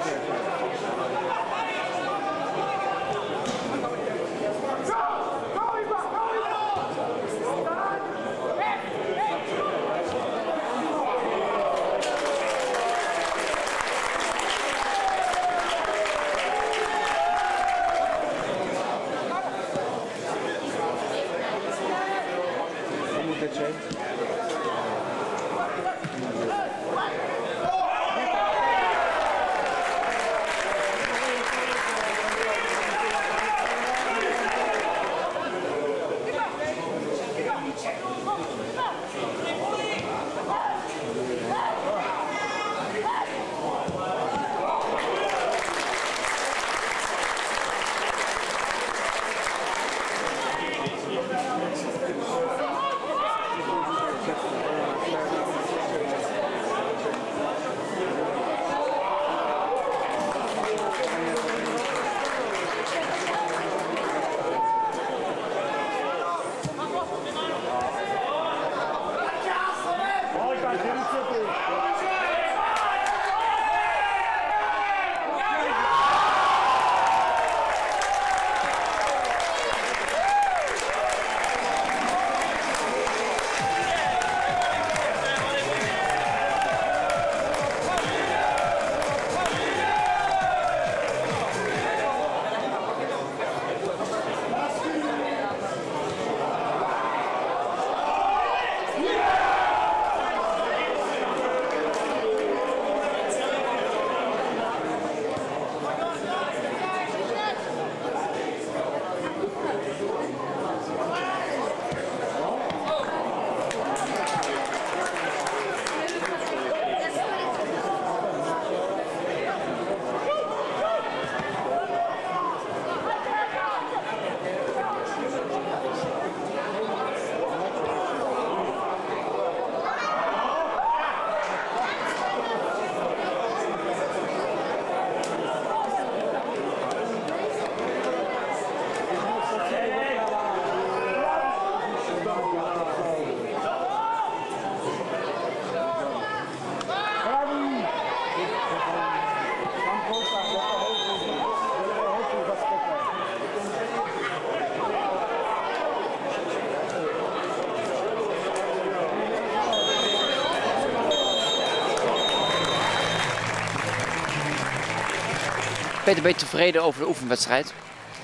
Peter, ben je tevreden over de oefenwedstrijd?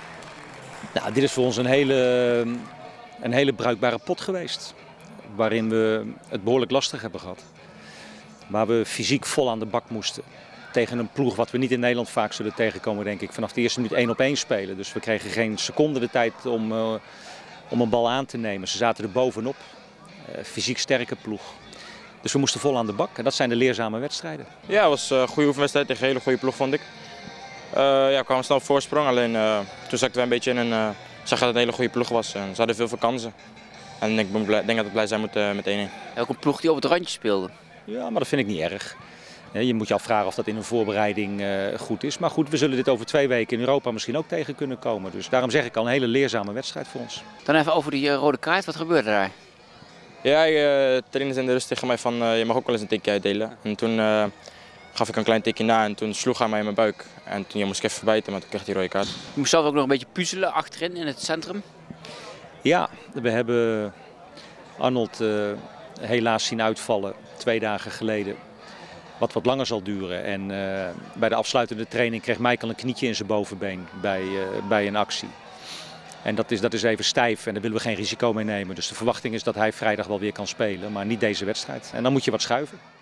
Nou, dit is voor ons een hele bruikbare pot geweest. Waarin we het behoorlijk lastig hebben gehad. Waar we fysiek vol aan de bak moesten. Tegen een ploeg wat we niet in Nederland vaak zullen tegenkomen, denk ik. Vanaf de eerste minuut 1-op-1 spelen. Dus we kregen geen seconde de tijd om een bal aan te nemen. Ze zaten er bovenop. Fysiek sterke ploeg. Dus we moesten vol aan de bak. En dat zijn de leerzame wedstrijden. Ja, het was een goede oefenwedstrijd tegen een hele goede ploeg, vond ik. Ja, kwam snel op voorsprong. Alleen toen zakten we een beetje in en zag dat het een hele goede ploeg was. En ze hadden veel kansen. En ik denk dat we blij zijn met 1-1. Ook een ploeg die op het randje speelde. Ja, maar dat vind ik niet erg. Je moet je afvragen of dat in een voorbereiding goed is. Maar goed, we zullen dit over 2 weken in Europa misschien ook tegen kunnen komen. Dus daarom zeg ik al een hele leerzame wedstrijd voor ons. Dan even over die rode kaart. Wat gebeurde daar? Ja, trainers in de rust tegen mij van je mag ook wel eens een tikje uitdelen. En toen gaf ik een klein tikje na en toen sloeg hij mij in mijn buik. En toen moest ik even verbijten, maar toen kreeg hij die rode kaart. Je moest zelf ook nog een beetje puzzelen achterin in het centrum. Ja, we hebben Arnold helaas zien uitvallen 2 dagen geleden. Wat langer zal duren. En bij de afsluitende training kreeg Michael een knietje in zijn bovenbeen bij een actie. En dat is even stijf en daar willen we geen risico mee nemen. Dus de verwachting is dat hij vrijdag wel weer kan spelen, maar niet deze wedstrijd. En dan moet je wat schuiven.